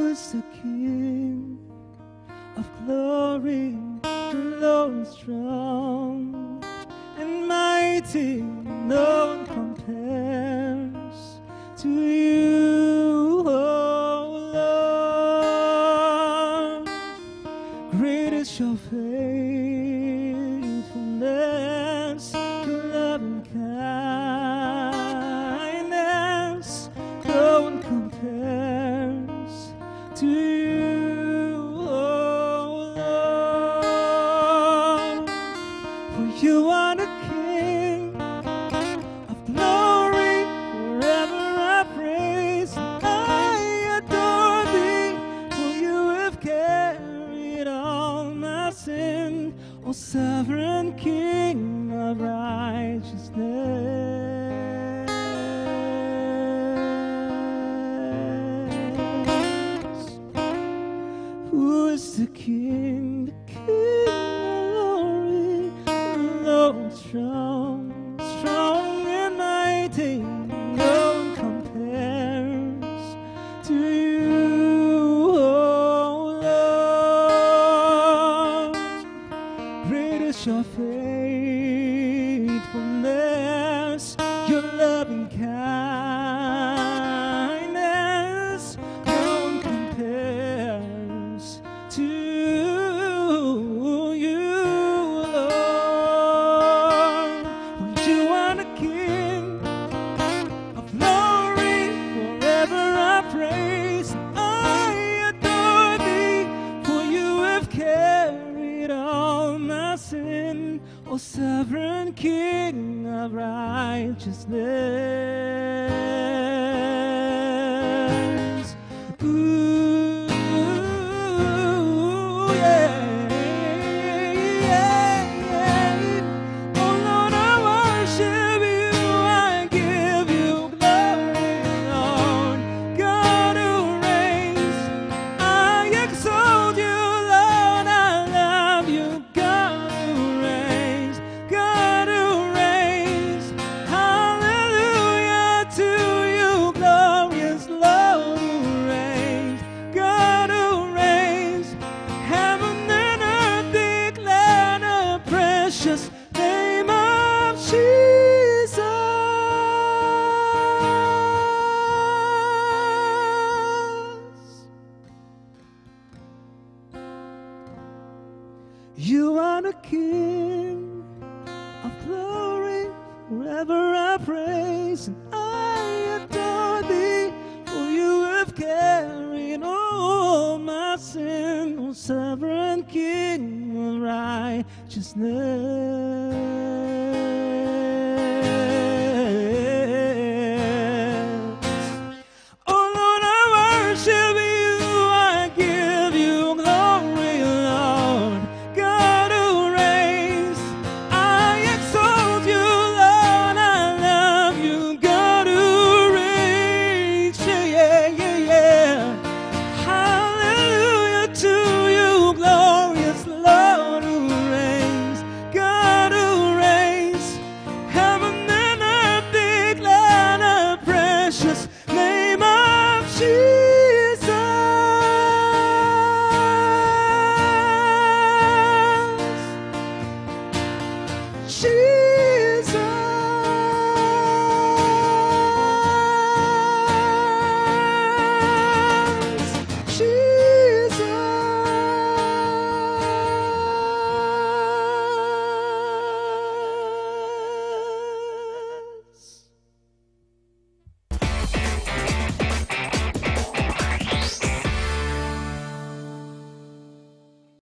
is the King of glory, the Lord strong and mighty, no one compares to you, oh Lord. Great is your faithfulness, your love and kindness, no one compares to you, oh Lord. For you are the King of glory, forever I praise and I adore thee. For you have carried all my sin, O sovereign King of righteousness. Who is the King? The King of glory, the Lord strong, strong and mighty, no one compares to you, oh Lord. Great is your faithfulness, your loving kindness, no one compares to you, Lord. For you are the King of glory, forever I praise and I adore thee. For you have carried all my sin, O sovereign King of righteousness. Ooh, yeah, yeah, yeah. Oh Lord, I worship you, I give you glory, Lord. God who reigns, I exalt you, Lord, I love you. God who reigns, God who reigns. Hallelujah to you, glorious Lord who reigns. God who reigns, heaven and earth declare the precious name of Jesus. You are the King of glory, forever I praise and I adore thee. For you have carried all my sin, O sovereign King of righteousness. Oh Lord, I worship you, I give you glory, Lord. God who reigns, I exalt you, Lord, I love you. God who reigns, yeah, yeah, yeah. Hallelujah to you, glorious Lord who reigns. God who reigns, heaven and earth declare the precious name of Jesus. Jesus.